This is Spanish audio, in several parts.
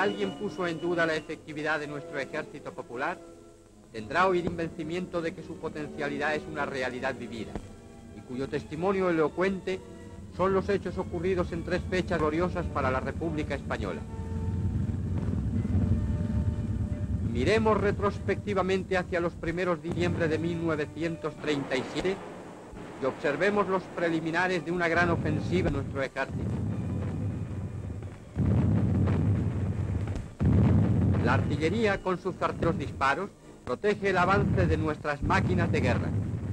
alguien puso en duda la efectividad de nuestro ejército popular, tendrá hoy el convencimiento de que su potencialidad es una realidad vivida, y cuyo testimonio elocuente son los hechos ocurridos en 3 fechas gloriosas para la República Española. Miremos retrospectivamente hacia los primeros de diciembre de 1937 y observemos los preliminares de una gran ofensiva de nuestro ejército. La artillería, con sus certeros disparos, protege el avance de nuestras máquinas de guerra.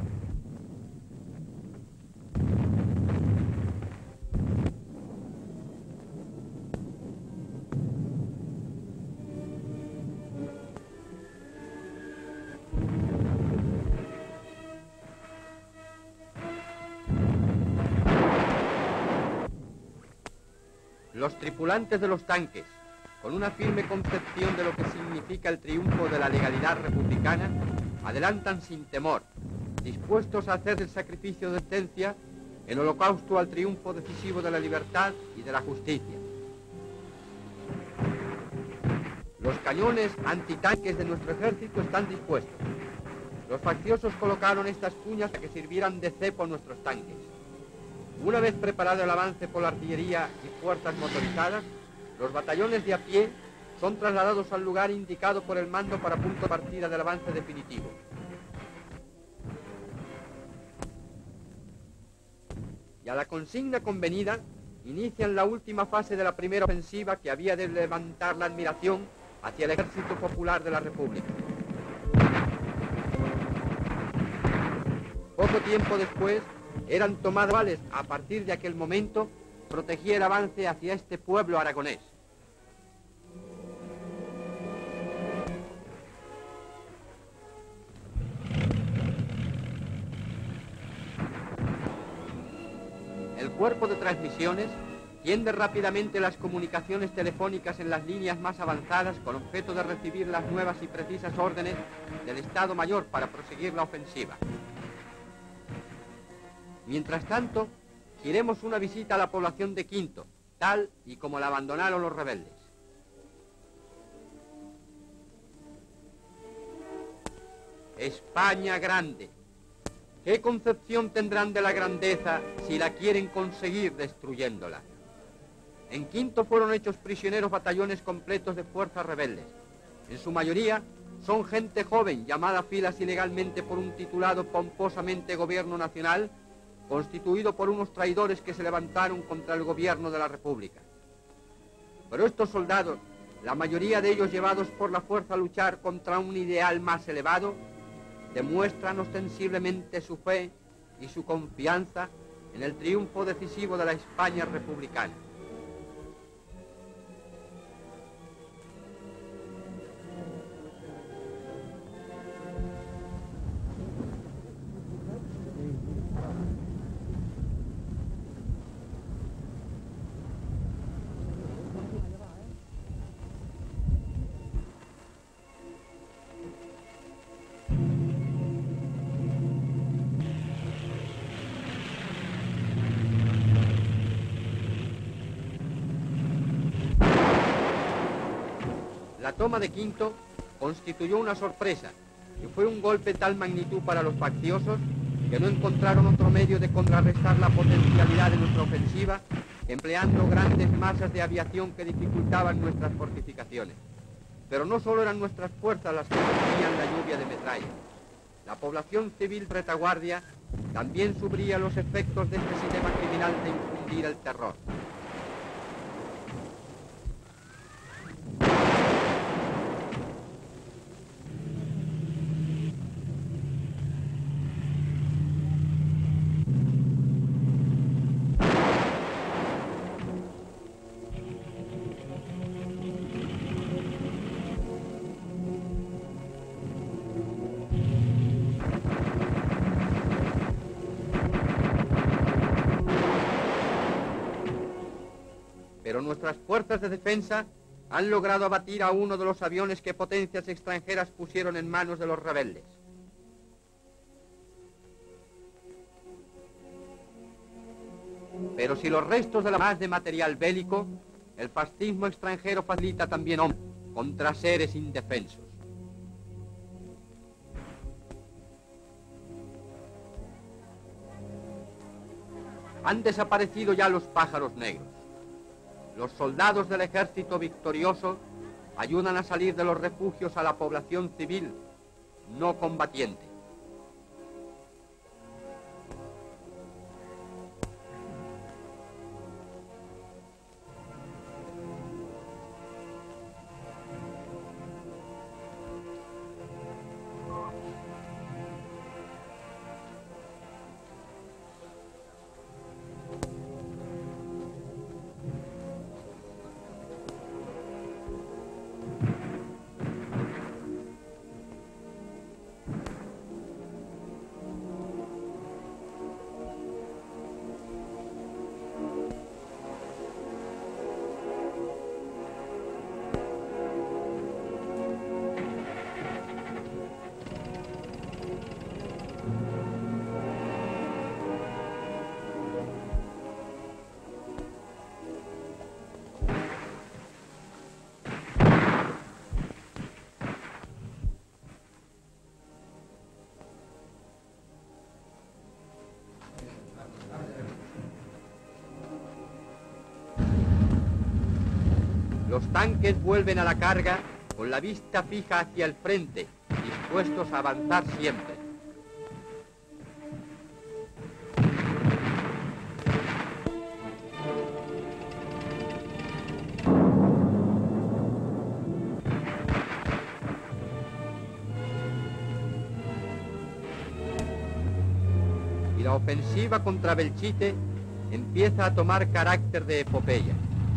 Los tripulantes de los tanques, con una firme concepción de lo que significa el triunfo de la legalidad republicana, adelantan sin temor, dispuestos a hacer el sacrificio de existencia en holocausto al triunfo decisivo de la libertad y de la justicia. Los cañones antitanques de nuestro ejército están dispuestos. Los facciosos colocaron estas cuñas para que sirvieran de cepo a nuestros tanques. Una vez preparado el avance por la artillería y fuerzas motorizadas, los batallones de a pie son trasladados al lugar indicado por el mando para punto de partida del avance definitivo. Y a la consigna convenida, inician la última fase de la primera ofensiva que había de levantar la admiración hacia el Ejército Popular de la República. Poco tiempo después, eran tomadas vales. A partir de aquel momento, protegía el avance hacia este pueblo aragonés. El cuerpo de transmisiones tiende rápidamente las comunicaciones telefónicas en las líneas más avanzadas con objeto de recibir las nuevas y precisas órdenes del Estado Mayor para proseguir la ofensiva. Mientras tanto, iremos una visita a la población de Quinto, tal y como la abandonaron los rebeldes. España grande. ¿Qué concepción tendrán de la grandeza si la quieren conseguir destruyéndola? En Quinto fueron hechos prisioneros batallones completos de fuerzas rebeldes. En su mayoría son gente joven, llamada a filas ilegalmente por un titulado pomposamente Gobierno Nacional, constituido por unos traidores que se levantaron contra el gobierno de la República. Pero estos soldados, la mayoría de ellos llevados por la fuerza a luchar contra un ideal más elevado, demuestran ostensiblemente su fe y su confianza en el triunfo decisivo de la España republicana. La toma de Quinto constituyó una sorpresa y fue un golpe de tal magnitud para los facciosos que no encontraron otro medio de contrarrestar la potencialidad de nuestra ofensiva que empleando grandes masas de aviación que dificultaban nuestras fortificaciones. Pero no solo eran nuestras fuerzas las que sufrían la lluvia de metralla. La población civil de retaguardia también sufría los efectos de este sistema criminal de infundir el terror. Pero nuestras fuerzas de defensa han logrado abatir a uno de los aviones que potencias extranjeras pusieron en manos de los rebeldes. Pero si los restos de la más de material bélico El fascismo extranjero facilita también hombres contra seres indefensos. Han desaparecido ya los pájaros negros. Los soldados del ejército victorioso ayudan a salir de los refugios a la población civil no combatiente. Los tanques vuelven a la carga con la vista fija hacia el frente, dispuestos a avanzar siempre. Y la ofensiva contra Belchite empieza a tomar carácter de epopeya.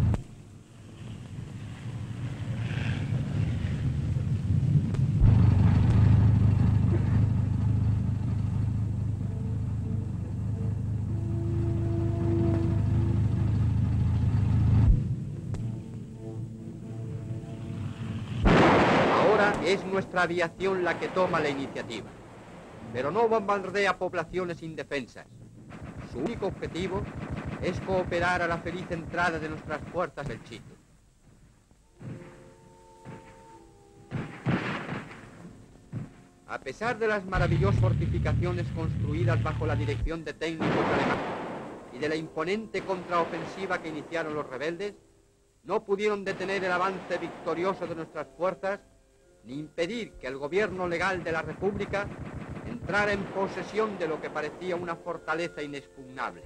Es nuestra aviación la que toma la iniciativa, pero no bombardea poblaciones indefensas. Su único objetivo es cooperar a la feliz entrada de nuestras fuerzas del Belchite. A pesar de las maravillosas fortificaciones construidas bajo la dirección de técnicos alemanes y de la imponente contraofensiva que iniciaron los rebeldes, no pudieron detener el avance victorioso de nuestras fuerzas ni impedir que el gobierno legal de la República entrara en posesión de lo que parecía una fortaleza inexpugnable.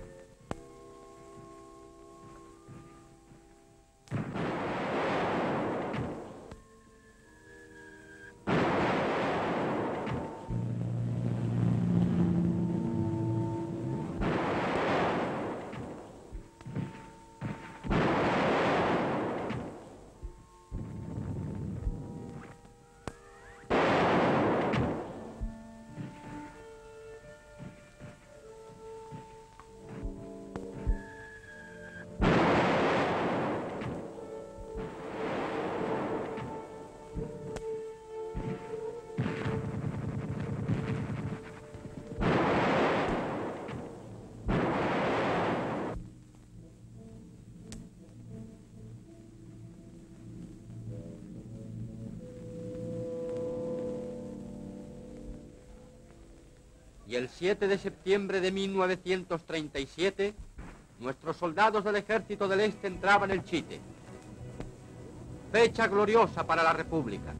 Y el 7 de septiembre de 1937, nuestros soldados del Ejército del Este entraban en el Chite. Fecha gloriosa para la República.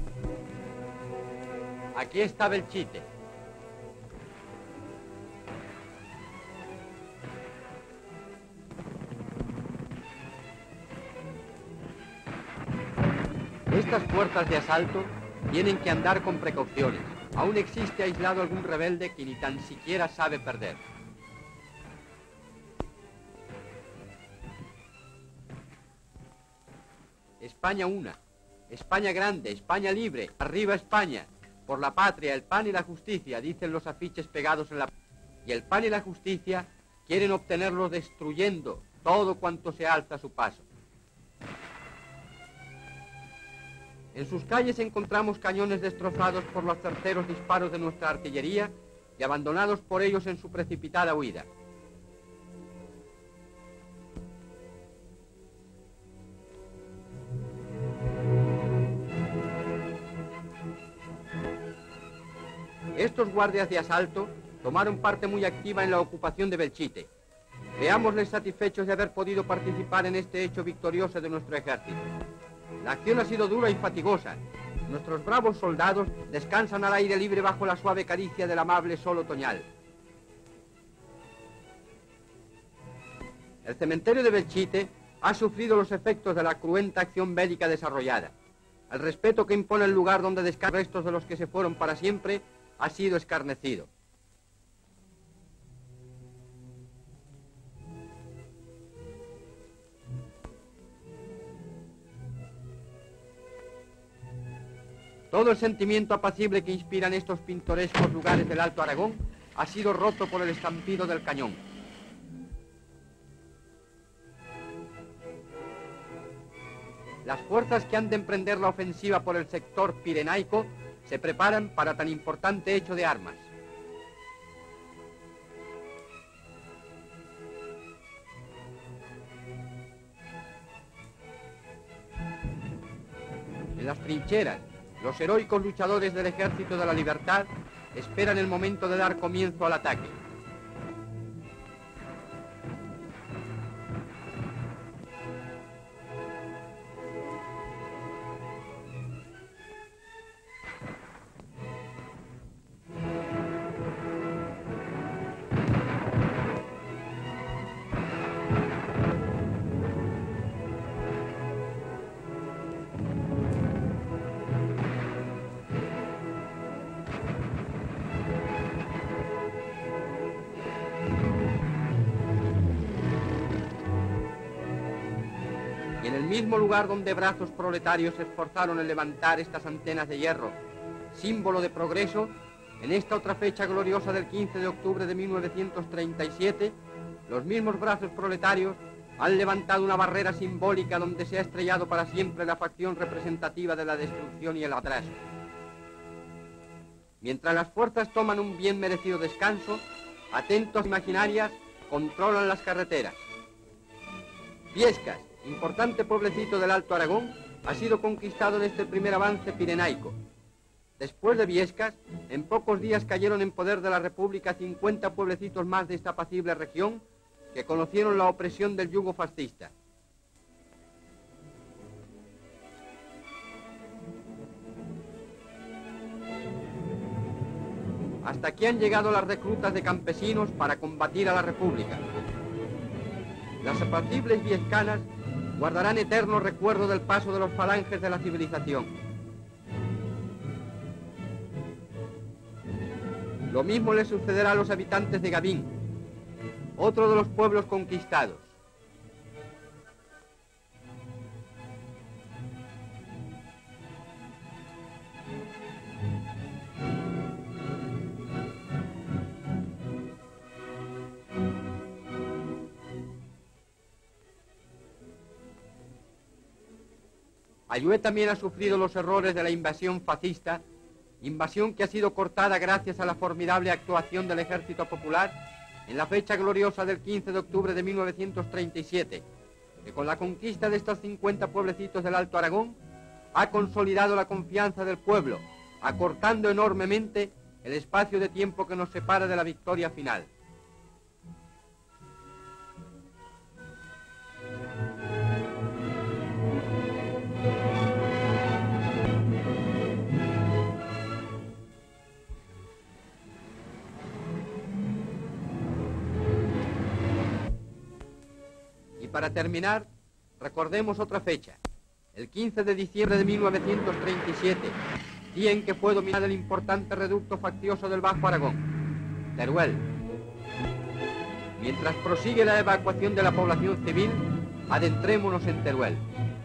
Aquí está Belchite. Estas fuerzas de asalto tienen que andar con precauciones. Aún existe aislado algún rebelde que ni tan siquiera sabe perder. España una, España grande, España libre, arriba España, por la patria, el pan y la justicia, dicen los afiches pegados en la... Y el pan y la justicia quieren obtenerlo destruyendo todo cuanto se alza a su paso. En sus calles encontramos cañones destrozados por los certeros disparos de nuestra artillería y abandonados por ellos en su precipitada huida. Estos guardias de asalto tomaron parte muy activa en la ocupación de Belchite. Veámosles satisfechos de haber podido participar en este hecho victorioso de nuestro ejército. La acción ha sido dura y fatigosa. Nuestros bravos soldados descansan al aire libre bajo la suave caricia del amable sol otoñal. El cementerio de Belchite ha sufrido los efectos de la cruenta acción bélica desarrollada. El respeto que impone el lugar donde descansan los restos de los que se fueron para siempre ha sido escarnecido. Todo el sentimiento apacible que inspiran estos pintorescos lugares del Alto Aragón ha sido roto por el estampido del cañón. Las fuerzas que han de emprender la ofensiva por el sector pirenaico se preparan para tan importante hecho de armas. En las trincheras, los heroicos luchadores del Ejército de la Libertad esperan el momento de dar comienzo al ataque. Y en el mismo lugar donde brazos proletarios se esforzaron en levantar estas antenas de hierro, símbolo de progreso, en esta otra fecha gloriosa del 15 de octubre de 1937, los mismos brazos proletarios han levantado una barrera simbólica donde se ha estrellado para siempre la facción representativa de la destrucción y el atraso. Mientras las fuerzas toman un bien merecido descanso, atentos imaginarias controlan las carreteras. Viescas, importante pueblecito del Alto Aragón, ha sido conquistado en este primer avance pirenaico. Después de Viescas, en pocos días cayeron en poder de la República 50 pueblecitos más de esta apacible región que conocieron la opresión del yugo fascista. Hasta aquí han llegado las reclutas de campesinos para combatir a la República. Las apacibles viescanas guardarán eterno recuerdo del paso de los falanges de la civilización. Lo mismo le sucederá a los habitantes de Gavín, otro de los pueblos conquistados. Ayué también ha sufrido los errores de la invasión fascista, invasión que ha sido cortada gracias a la formidable actuación del Ejército Popular en la fecha gloriosa del 15 de octubre de 1937, que con la conquista de estos 50 pueblecitos del Alto Aragón ha consolidado la confianza del pueblo, acortando enormemente el espacio de tiempo que nos separa de la victoria final. Para terminar, recordemos otra fecha, el 15 de diciembre de 1937, día en que fue dominado el importante reducto faccioso del Bajo Aragón, Teruel. Mientras prosigue la evacuación de la población civil, adentrémonos en Teruel.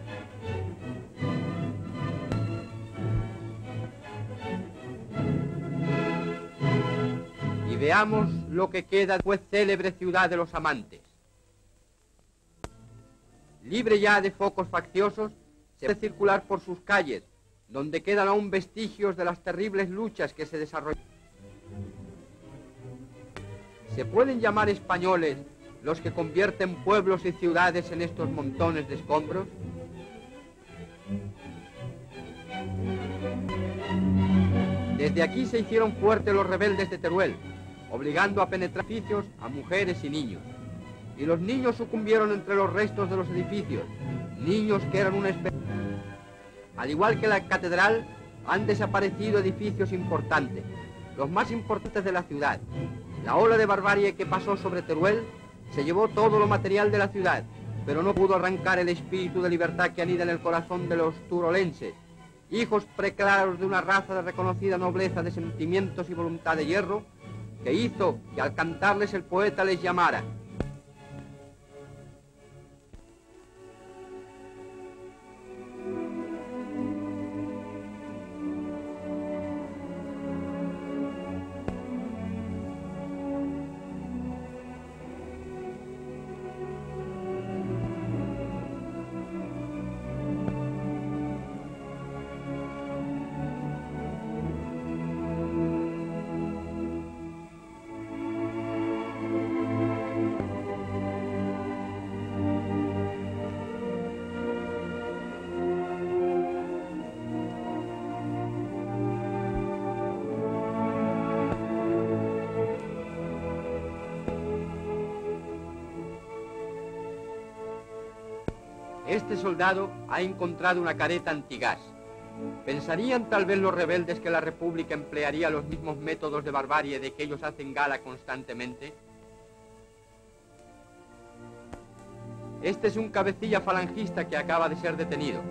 Y veamos lo que queda después célebre ciudad de los amantes. Libre ya de focos facciosos, se puede circular por sus calles, donde quedan aún vestigios de las terribles luchas que se desarrollaron. ¿Se pueden llamar españoles los que convierten pueblos y ciudades en estos montones de escombros? Desde aquí se hicieron fuertes los rebeldes de Teruel, obligando a penetrar edificios a mujeres y niños. Y los niños sucumbieron entre los restos de los edificios, niños que eran una especie. Al igual que la catedral, han desaparecido edificios importantes, los más importantes de la ciudad. La ola de barbarie que pasó sobre Teruel se llevó todo lo material de la ciudad, pero no pudo arrancar el espíritu de libertad que anida en el corazón de los turolenses, hijos preclaros de una raza de reconocida nobleza de sentimientos y voluntad de hierro, que hizo que al cantarles el poeta les llamara. Este soldado ha encontrado una careta antigás. ¿Pensarían tal vez los rebeldes que la República emplearía los mismos métodos de barbarie de que ellos hacen gala constantemente? Este es un cabecilla falangista que acaba de ser detenido.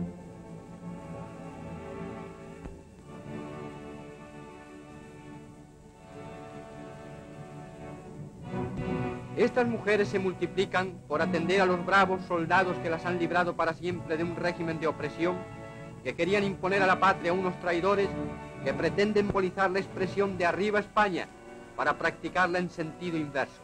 Estas mujeres se multiplican por atender a los bravos soldados que las han librado para siempre de un régimen de opresión, que querían imponer a la patria unos traidores que pretenden monopolizar la expresión de arriba España para practicarla en sentido inverso.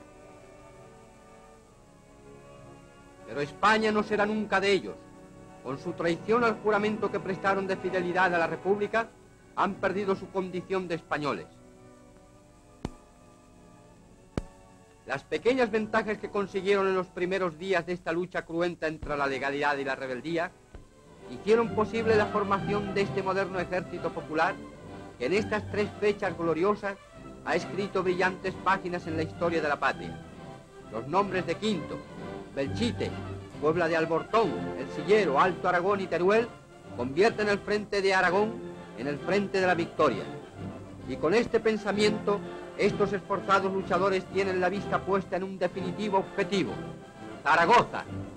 Pero España no será nunca de ellos. Con su traición al juramento que prestaron de fidelidad a la República, han perdido su condición de españoles. Las pequeñas ventajas que consiguieron en los primeros días de esta lucha cruenta entre la legalidad y la rebeldía hicieron posible la formación de este moderno ejército popular que en estas 3 fechas gloriosas ha escrito brillantes páginas en la historia de la patria. Los nombres de Quinto, Belchite, Puebla de Albortón, El Sillero, Alto Aragón y Teruel convierten el frente de Aragón en el frente de la victoria. Y con este pensamiento, estos esforzados luchadores tienen la vista puesta en un definitivo objetivo: Zaragoza.